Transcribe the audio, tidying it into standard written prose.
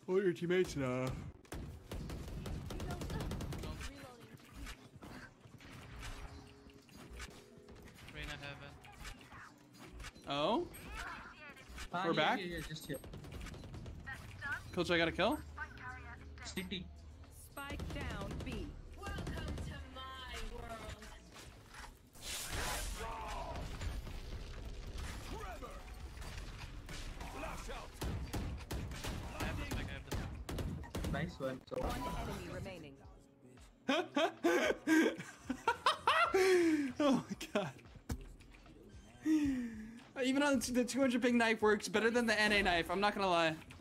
Oh, your teammates now. Reyna heaven. Oh? We're back? Yeah, just here. Coach, I got a kill? City. Spike down B. Welcome to my world. I have this back, I have this back. Nice one. So One enemy remaining. Oh my god. Even on the 200 ping knife works better than the NA knife, I'm not gonna lie.